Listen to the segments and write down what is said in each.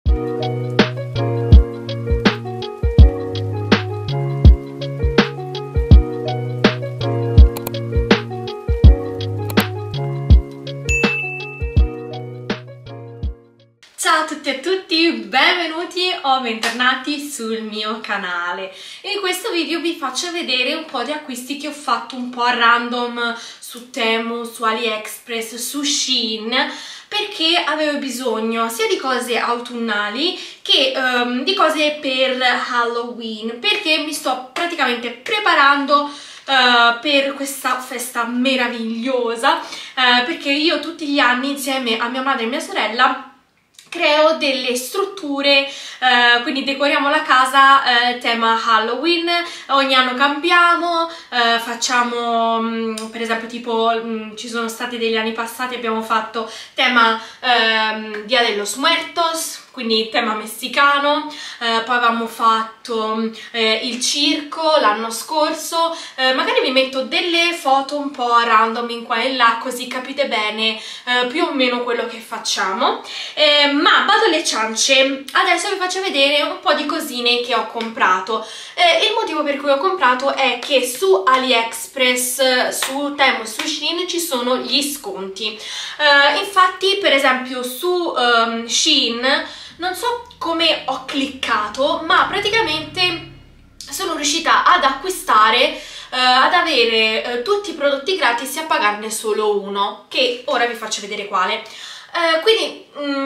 Ciao a tutti e a tutti, benvenuti o bentornati sul mio canale. In questo video vi faccio vedere un po' di acquisti che ho fatto un po' a random su Temu, su AliExpress, su Shein, perché avevo bisogno sia di cose autunnali che di cose per Halloween, perché mi sto praticamente preparando per questa festa meravigliosa, perché io tutti gli anni insieme a mia madre e mia sorella creo delle strutture, quindi decoriamo la casa tema Halloween. Ogni anno cambiamo, facciamo per esempio tipo ci sono stati degli anni passati abbiamo fatto tema Dia de los Muertos, quindi tema messicano, poi avevamo fatto il circo l'anno scorso. Magari vi metto delle foto un po' a random in qua e là, così capite bene più o meno quello che facciamo. Ma vado alle ciance, adesso vi faccio vedere un po' di cosine che ho comprato. Il motivo per cui ho comprato è che su AliExpress, su Temu e su Shein ci sono gli sconti. Infatti per esempio su Shein non so come ho cliccato, ma praticamente sono riuscita ad acquistare, ad avere tutti i prodotti gratis e a pagarne solo uno, che ora vi faccio vedere quale. Quindi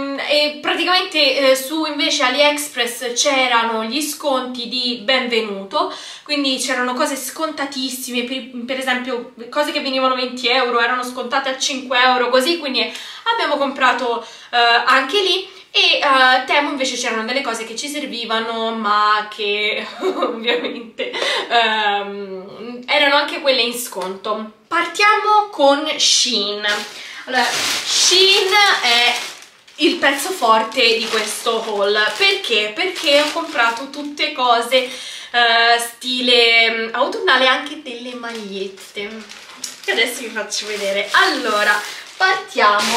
praticamente su invece AliExpress c'erano gli sconti di benvenuto, quindi c'erano cose scontatissime, per esempio cose che venivano 20 euro erano scontate a 5 euro, così, quindi abbiamo comprato anche lì. E Temu invece c'erano delle cose che ci servivano ma che ovviamente erano anche quelle in sconto. Partiamo con Shein. Allora, Shein è il pezzo forte di questo haul. Perché? Perché ho comprato tutte cose stile autunnale, anche delle magliette che adesso vi faccio vedere. Allora, partiamo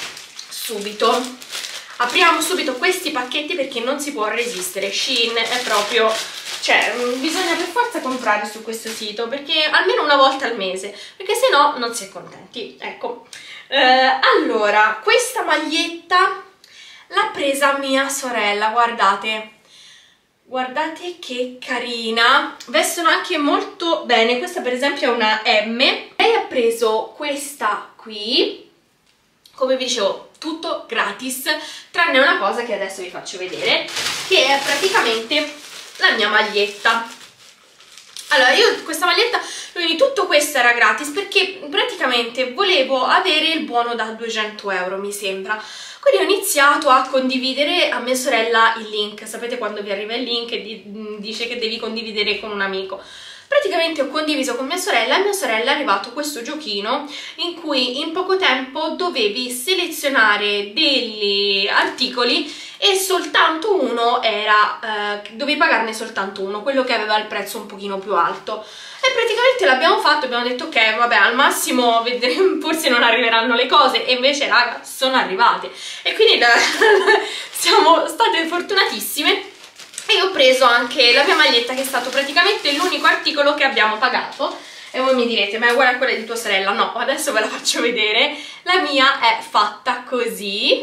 subito. Apriamo subito questi pacchetti perché non si può resistere. Shein è proprio, cioè, bisogna per forza comprare su questo sito, perché almeno una volta al mese, perché se no non si è contenti. Ecco, allora, questa maglietta l'ha presa mia sorella, guardate. Guardate che carina, vestono anche molto bene. Questa per esempio è una M. Lei ha preso questa qui, come vi dicevo, tutto gratis, tranne una cosa che adesso vi faccio vedere, che è praticamente la mia maglietta. Allora, io questa maglietta, quindi tutto questo era gratis perché praticamente volevo avere il buono da 200 euro, mi sembra. Quindi ho iniziato a condividere a mia sorella il link. Sapete quando vi arriva il link e dice che devi condividere con un amico? Praticamente ho condiviso con mia sorella e a mia sorella è arrivato questo giochino in cui in poco tempo dovevi selezionare degli articoli e soltanto uno era, dovevi pagarne soltanto uno, quello che aveva il prezzo un pochino più alto. E praticamente l'abbiamo fatto, abbiamo detto ok, vabbè, al massimo forse non arriveranno le cose, e invece raga, sono arrivate. E quindi siamo state fortunatissime. E ho preso anche la mia maglietta, che è stato praticamente l'unico articolo che abbiamo pagato. E voi mi direte, ma è uguale a quella di tua sorella? No, adesso ve la faccio vedere. La mia è fatta così.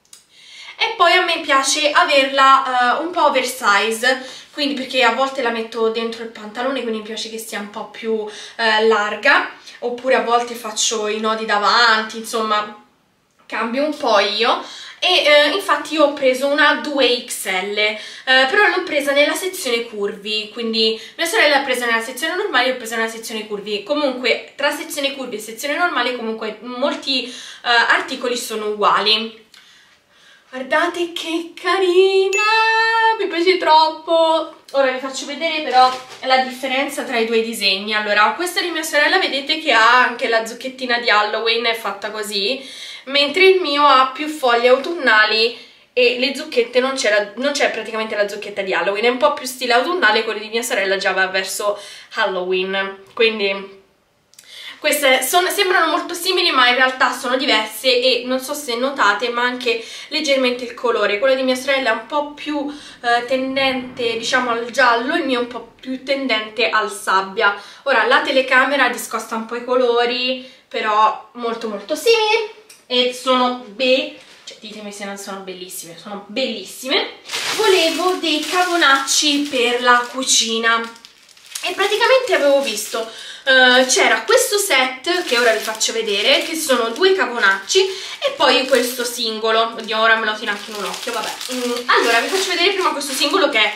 E poi a me piace averla un po' oversize, quindi perché a volte la metto dentro il pantalone, quindi mi piace che sia un po' più larga. Oppure a volte faccio i nodi davanti, insomma cambio un po' io. E infatti io ho preso una 2XL, però l'ho presa nella sezione curvi, quindi mia sorella l'ha presa nella sezione normale e io ho preso nella sezione curvi. Comunque tra sezione curvi e sezione normale comunque molti articoli sono uguali. Guardate che carina, mi piace troppo. Ora vi faccio vedere però la differenza tra i due disegni. Allora, questa di mia sorella vedete che ha anche la zucchettina di Halloween, è fatta così, mentre il mio ha più foglie autunnali e le zucchette non c'è praticamente la zucchetta di Halloween, è un po' più stile autunnale. Quello di mia sorella già va verso Halloween, quindi Queste sembrano molto simili, ma in realtà sono diverse e non so se notate, ma anche leggermente il colore. Quello di mia sorella è un po' più tendente, diciamo, al giallo, il mio è un po' più tendente al sabbia. Ora, la telecamera discosta un po' i colori, però molto molto simili, e sono cioè, ditemi se non sono bellissime, sono bellissime. Volevo dei caponacci per la cucina e praticamente avevo visto c'era questo set che ora vi faccio vedere, che sono 2 caponacci e poi questo singolo. Oddio, ora me lo tiro anche in un occhio, vabbè. Allora vi faccio vedere prima questo singolo che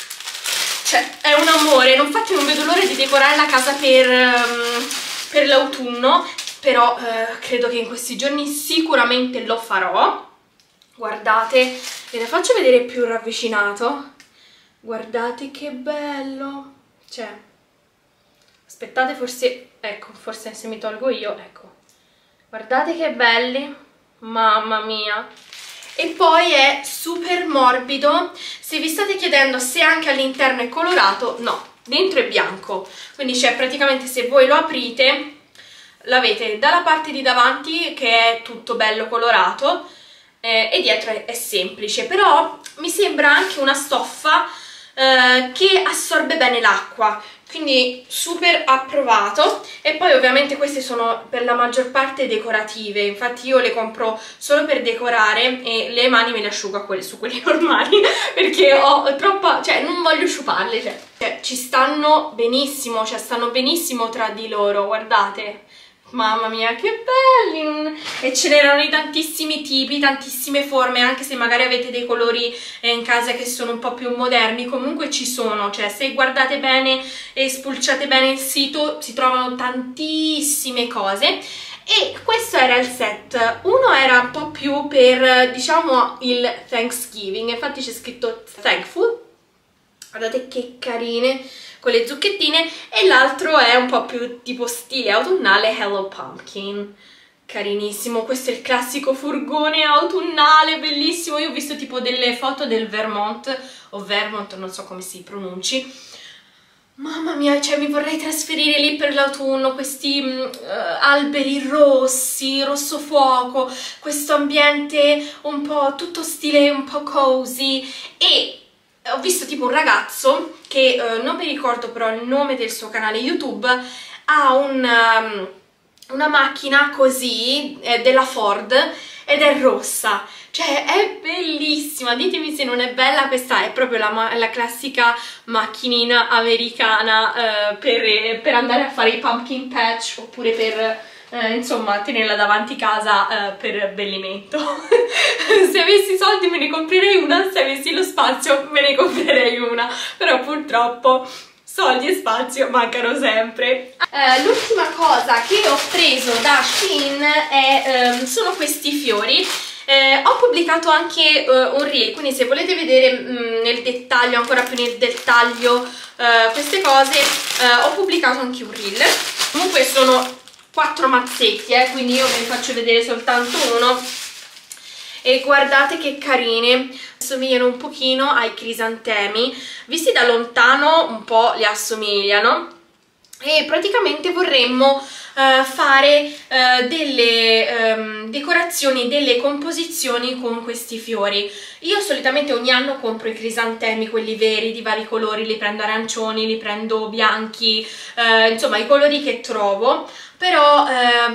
è un amore. Infatti non vedo l'ora di decorare la casa per l'autunno, però credo che in questi giorni sicuramente lo farò. Guardate, ve la faccio vedere più ravvicinato. Guardate che bello, cioè, aspettate, forse, ecco, forse se mi tolgo io, ecco, guardate che belli, mamma mia. E poi è super morbido. Se vi state chiedendo se anche all'interno è colorato, no, dentro è bianco, quindi c'è praticamente, se voi lo aprite, l'avete dalla parte di davanti che è tutto bello colorato, e dietro è semplice, però mi sembra anche una stoffa che assorbe bene l'acqua, quindi super approvato. E poi ovviamente queste sono per la maggior parte decorative, infatti io le compro solo per decorare e le mani me le asciugo su quelli normali perché ho troppa, cioè non voglio sciuparle, cioè ci stanno benissimo, cioè stanno benissimo tra di loro, guardate. Mamma mia, che belli! E ce n'erano di tantissimi tipi, tantissime forme, anche se magari avete dei colori in casa che sono un po' più moderni, comunque ci sono, cioè se guardate bene e spulciate bene il sito si trovano tantissime cose. E questo era il set. Uno era un po' più per, diciamo, il Thanksgiving, infatti c'è scritto Thankful, guardate che carine con le zucchettine, e l'altro è un po' più tipo stile autunnale, Hello Pumpkin, carinissimo. Questo è il classico furgone autunnale, bellissimo. Io ho visto tipo delle foto del Vermont, o Vermont, non so come si pronunci. Mamma mia, cioè mi vorrei trasferire lì per l'autunno, questi alberi rossi, rosso fuoco, questo ambiente un po' tutto stile un po' cozy. E ho visto tipo un ragazzo che non mi ricordo però il nome del suo canale YouTube, ha una macchina così della Ford ed è rossa, cioè è bellissima, ditemi se non è bella. Questa è proprio la classica macchinina americana per andare a fare i pumpkin patch, oppure per insomma tenerla davanti casa per abbellimento. Se avessi soldi me ne comprerei una, se avessi lo spazio me ne comprerei una, però purtroppo soldi e spazio mancano sempre. L'ultima cosa che ho preso da Shein sono questi fiori. Ho pubblicato anche un reel, quindi se volete vedere nel dettaglio, ancora più nel dettaglio, queste cose, ho pubblicato anche un reel. Comunque sono 4 mazzetti, quindi io ve ne faccio vedere soltanto uno. E guardate che carine, assomigliano un pochino ai crisantemi, visti da lontano un po' li assomigliano, e praticamente vorremmo fare delle decorazioni, delle composizioni con questi fiori. Io solitamente ogni anno compro i crisantemi, quelli veri di vari colori, li prendo arancioni, li prendo bianchi, insomma i colori che trovo, però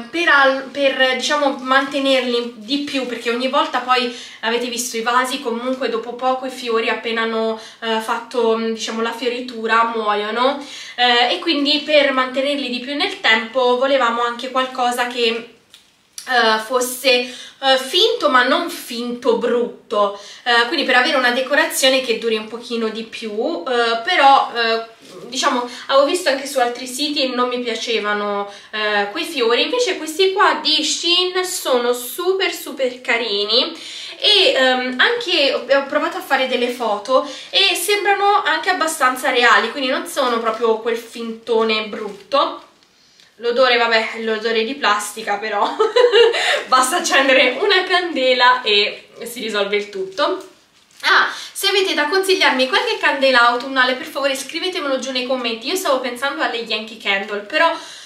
per diciamo mantenerli di più, perché ogni volta poi avete visto i vasi, comunque dopo poco i fiori appena hanno fatto diciamo la fioritura muoiono, e quindi per mantenerli di più nel tempo volevamo anche qualcosa che fosse finto ma non finto brutto, quindi per avere una decorazione che duri un pochino di più, però diciamo avevo visto anche su altri siti e non mi piacevano quei fiori. Invece questi qua di Shein sono super super carini, e anche ho provato a fare delle foto e sembrano anche abbastanza reali, quindi non sono proprio quel fintone brutto. L'odore, vabbè, è l'odore di plastica, però basta accendere una candela e si risolve il tutto. Se avete da consigliarmi qualche candela autunnale, per favore scrivetemelo giù nei commenti. Io stavo pensando alle Yankee Candle, però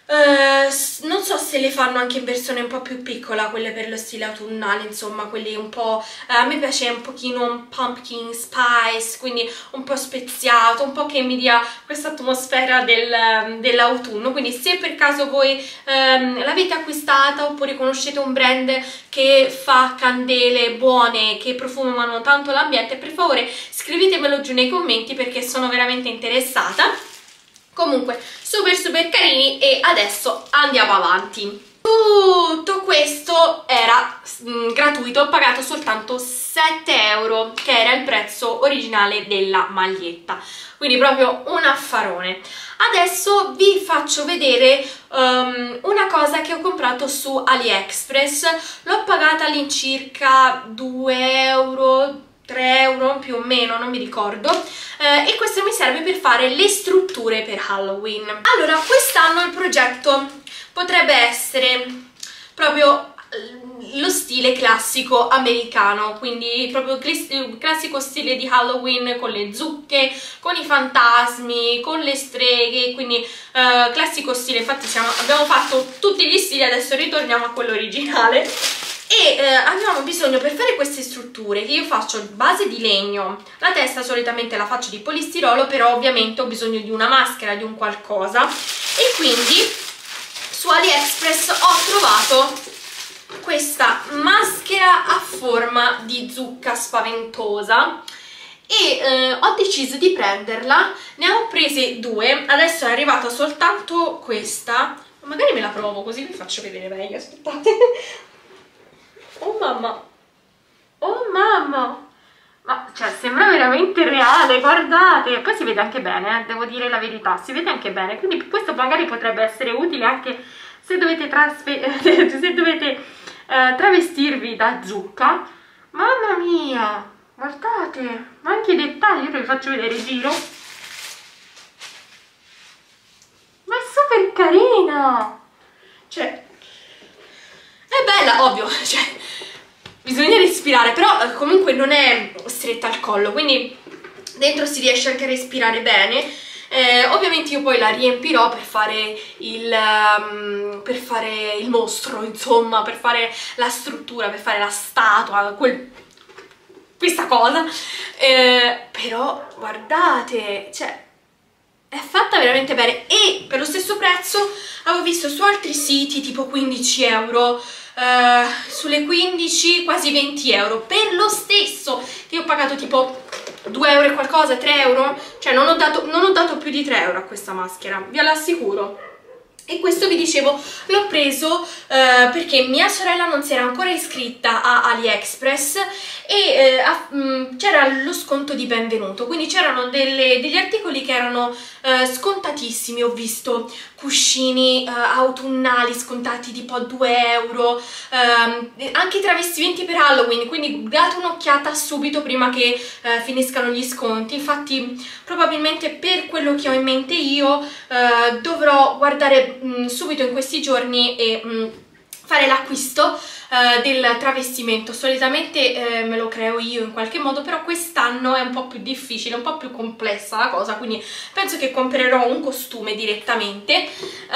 Non so se le fanno anche in versione un po' più piccola, quelle per lo stile autunnale, insomma, quelli un po'... a me piace un pochino un pumpkin spice, quindi un po' speziato, un po' che mi dia questa atmosfera dell'autunno. Quindi se per caso voi l'avete acquistata oppure conoscete un brand che fa candele buone, che profumano tanto l'ambiente, per favore scrivetemelo giù nei commenti perché sono veramente interessata. Comunque super carini e adesso andiamo avanti. Tutto questo era gratuito, ho pagato soltanto 7 euro, che era il prezzo originale della maglietta, quindi proprio un affarone. Adesso vi faccio vedere una cosa che ho comprato su AliExpress. L'ho pagata all'incirca 2 euro, 3 euro più o meno, non mi ricordo, e questo mi serve per fare le strutture per Halloween. Allora, quest'anno il progetto potrebbe essere proprio lo stile classico americano, quindi proprio il classico stile di Halloween con le zucche, con i fantasmi, con le streghe, quindi classico stile. Infatti abbiamo fatto tutti gli stili, adesso ritorniamo a quello originale. E abbiamo bisogno, per fare queste strutture, che io faccio base di legno, la testa solitamente la faccio di polistirolo, però ovviamente ho bisogno di una maschera, di un qualcosa, e quindi su AliExpress ho trovato questa maschera a forma di zucca spaventosa e ho deciso di prenderla. Ne ho prese due, adesso è arrivata soltanto questa, magari me la provo così vi faccio vedere meglio, aspettate. Oh mamma, oh mamma, ma cioè sembra veramente reale, guardate, poi si vede anche bene, devo dire la verità, si vede anche bene, quindi questo magari potrebbe essere utile anche se dovete, travestirvi da zucca. Mamma mia, guardate, ma anche i dettagli, io ve li faccio vedere, giro, ma è super carina, cioè... è bella, ovvio, cioè, bisogna respirare, però comunque non è stretta al collo, quindi dentro si riesce anche a respirare bene. Ovviamente io poi la riempirò per fare il mostro, insomma, per fare la struttura, per fare la statua, questa cosa. Però guardate, cioè... è fatta veramente bene e per lo stesso prezzo avevo visto su altri siti tipo 15 euro, sulle 15 quasi 20 euro per lo stesso, che io ho pagato tipo 2 euro e qualcosa, 3 euro, cioè non ho dato più di 3 euro a questa maschera, ve l'assicuro. E questo vi dicevo l'ho preso perché mia sorella non si era ancora iscritta a AliExpress e c'era lo sconto di benvenuto, quindi c'erano degli articoli che erano scontatissimi. Ho visto cuscini autunnali scontati tipo a 2 euro, anche travestimenti per Halloween, quindi date un'occhiata subito prima che finiscano gli sconti. Infatti probabilmente per quello che ho in mente io dovrò guardare subito in questi giorni e fare l'acquisto del travestimento. Solitamente me lo creo io in qualche modo, però quest'anno è un po' più difficile, un po' più complessa la cosa, quindi penso che comprerò un costume direttamente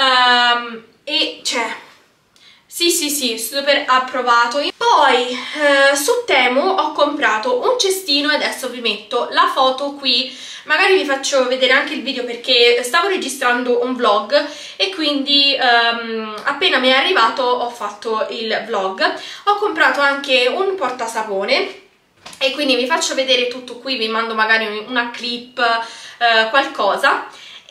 e cioè sì, super approvato. Poi su Temu ho comprato un cestino e adesso vi metto la foto qui, magari vi faccio vedere anche il video perché stavo registrando un vlog e quindi appena mi è arrivato ho fatto il vlog. Ho comprato anche un portasapone e quindi vi faccio vedere tutto qui, vi mando magari una clip, qualcosa.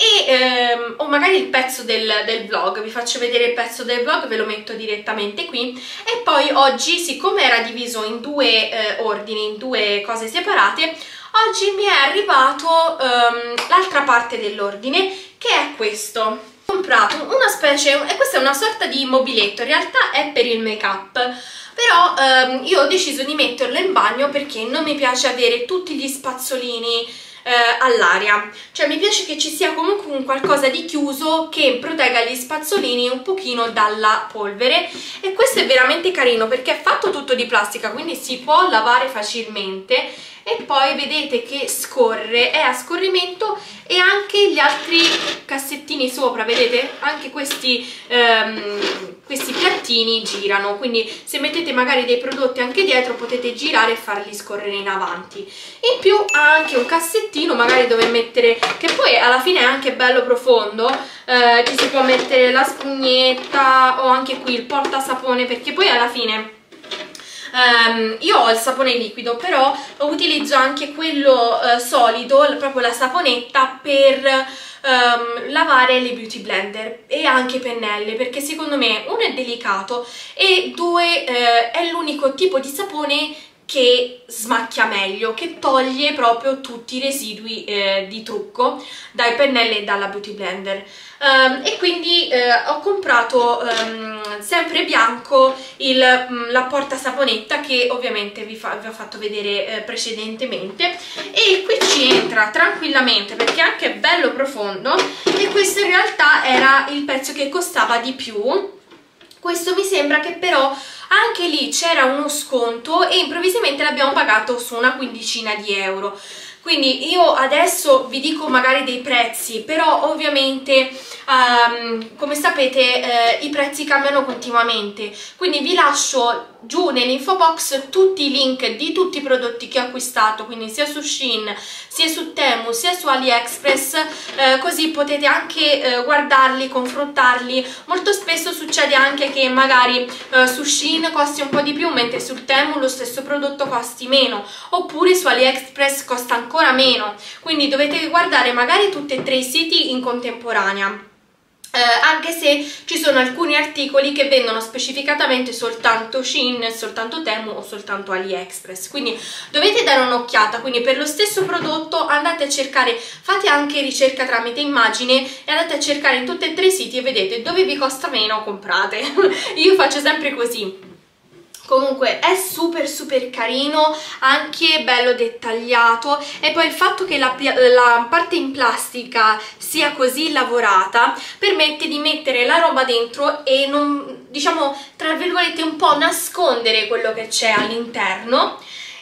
O magari il pezzo del vlog, vi faccio vedere il pezzo del vlog, ve lo metto direttamente qui. E poi oggi, siccome era diviso in due ordini, in due cose separate, oggi mi è arrivato l'altra parte dell'ordine, che è questo. Ho comprato una specie, e questa è una sorta di mobiletto, in realtà è per il make up, però io ho deciso di metterlo in bagno perché non mi piace avere tutti gli spazzolini all'aria, cioè mi piace che ci sia comunque un qualcosa di chiuso che protegga gli spazzolini un pochino dalla polvere. E questo è veramente carino perché è fatto tutto di plastica, quindi si può lavare facilmente e poi vedete che scorre, è a scorrimento, e anche gli altri cassettini sopra, vedete? Anche questi piattini girano, quindi se mettete magari dei prodotti anche dietro potete girare e farli scorrere in avanti. In più ha anche un cassettino magari dove mettere, che poi alla fine è anche bello profondo, ci si può mettere la spugnetta o anche qui il portasapone, perché poi alla fine io ho il sapone liquido, però utilizzo anche quello solido, proprio la saponetta per lavare le beauty blender e anche pennelle, perché secondo me uno è delicato e due è l'unico tipo di sapone che smacchia meglio, che toglie proprio tutti i residui di trucco dai pennelli e dalla beauty blender. E quindi ho comprato sempre bianco la portasaponetta, che ovviamente vi ho fatto vedere precedentemente, e qui ci entra tranquillamente perché è anche bello profondo, e questo in realtà era il pezzo che costava di più. Questo mi sembra che però anche lì c'era uno sconto e improvvisamente l'abbiamo pagato su una quindicina di euro. Quindi io adesso vi dico magari dei prezzi, però ovviamente come sapete i prezzi cambiano continuamente, quindi vi lascio giù nell'info box tutti i link di tutti i prodotti che ho acquistato, quindi sia su Shein, sia su Temu, sia su AliExpress, così potete anche guardarli, confrontarli. Molto spesso succede anche che magari su Shein costi un po' di più, mentre sul Temu lo stesso prodotto costi meno, oppure su AliExpress costa ancora meno, quindi dovete guardare magari tutti e tre i siti in contemporanea. Anche se ci sono alcuni articoli che vendono specificatamente soltanto Shein, soltanto Temu o soltanto AliExpress, quindi dovete dare un'occhiata. Quindi per lo stesso prodotto andate a cercare, fate anche ricerca tramite immagine e andate a cercare in tutti e tre i siti e vedete dove vi costa meno, comprate. Io faccio sempre così. Comunque è super carino, anche bello dettagliato, e poi il fatto che la parte in plastica sia così lavorata permette di mettere la roba dentro e non, diciamo, tra virgolette, un po' nascondere quello che c'è all'interno.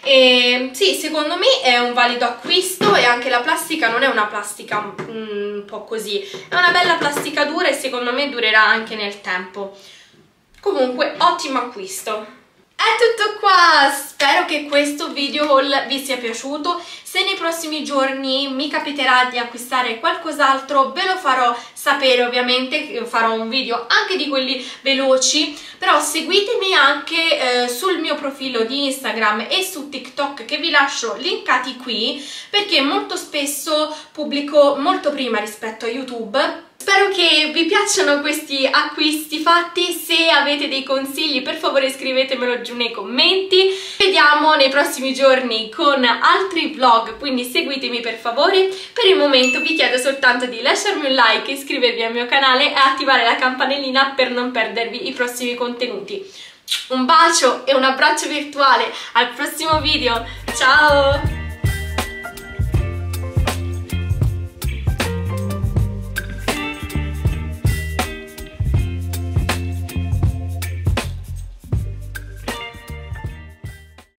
E sì, secondo me è un valido acquisto, e anche la plastica non è una plastica un po' così, è una bella plastica dura e secondo me durerà anche nel tempo. Comunque ottimo acquisto. È tutto qua, spero che questo video haul vi sia piaciuto. Se nei prossimi giorni mi capiterà di acquistare qualcos'altro ve lo farò sapere, ovviamente farò un video anche di quelli veloci, però seguitemi anche sul mio profilo di Instagram e su TikTok, che vi lascio linkati qui, perché molto spesso pubblico molto prima rispetto a YouTube. Spero che vi piacciono questi acquisti fatti. Se avete dei consigli, per favore scrivetemelo giù nei commenti. Ci vediamo nei prossimi giorni con altri vlog, quindi seguitemi per favore. Per il momento vi chiedo soltanto di lasciarmi un like, iscrivervi al mio canale e attivare la campanellina per non perdervi i prossimi contenuti. Un bacio e un abbraccio virtuale, al prossimo video, ciao!